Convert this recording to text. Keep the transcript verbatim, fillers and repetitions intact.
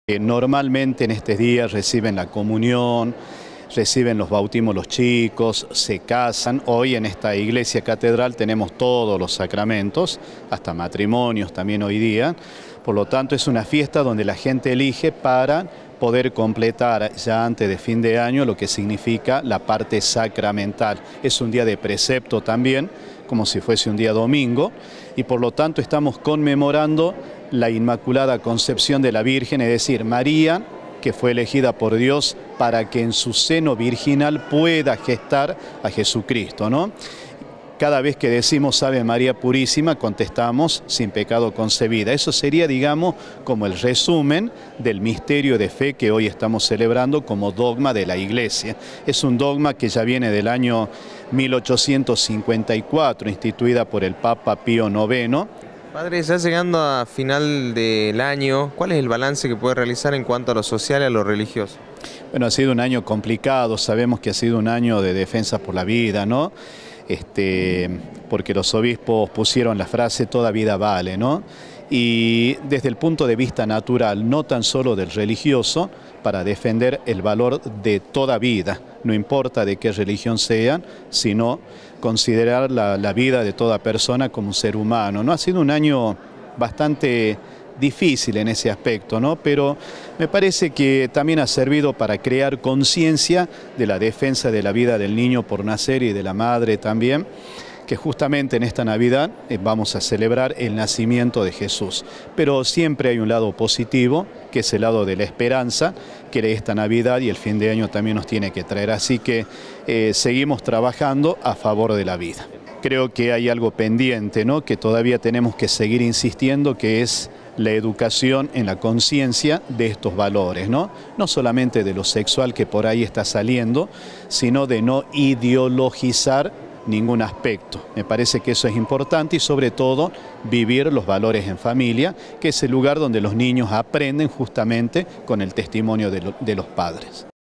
Normalmente en estos días reciben la comunión, reciben los bautismos los chicos, se casan. Hoy en esta iglesia catedral tenemos todos los sacramentos, hasta matrimonios también hoy día. Por lo tanto es una fiesta donde la gente elige para poder completar ya antes de fin de año lo que significa la parte sacramental. Es un día de precepto también, como si fuese un día domingo, y por lo tanto estamos conmemorando la Inmaculada Concepción de la Virgen, es decir, María, que fue elegida por Dios para que en su seno virginal pueda gestar a Jesucristo, ¿no? Cada vez que decimos Ave María Purísima, contestamos sin pecado concebida. Eso sería, digamos, como el resumen del misterio de fe que hoy estamos celebrando como dogma de la Iglesia. Es un dogma que ya viene del año mil ochocientos cincuenta y cuatro, instituida por el Papa Pío noveno. Padre, ya llegando a final del año, ¿cuál es el balance que puede realizar en cuanto a lo social y a lo religioso? Bueno, ha sido un año complicado, sabemos que ha sido un año de defensa por la vida, ¿no? Este, porque los obispos pusieron la frase toda vida vale, ¿no? Y desde el punto de vista natural, no tan solo del religioso, para defender el valor de toda vida, no importa de qué religión sean, sino considerar la, la vida de toda persona como un ser humano, ¿no? Ha sido un año bastante difícil en ese aspecto, ¿no? Pero me parece que también ha servido para crear conciencia de la defensa de la vida del niño por nacer y de la madre también, que justamente en esta Navidad eh, vamos a celebrar el nacimiento de Jesús. Pero siempre hay un lado positivo, que es el lado de la esperanza, que esta Navidad y el fin de año también nos tiene que traer. Así que eh, seguimos trabajando a favor de la vida. Creo que hay algo pendiente, ¿no? Que todavía tenemos que seguir insistiendo, que es la educación en la conciencia de estos valores, ¿no? No solamente de lo sexual que por ahí está saliendo, sino de no ideologizar ningún aspecto. Me parece que eso es importante y sobre todo vivir los valores en familia, que es el lugar donde los niños aprenden justamente con el testimonio de, lo, de los padres.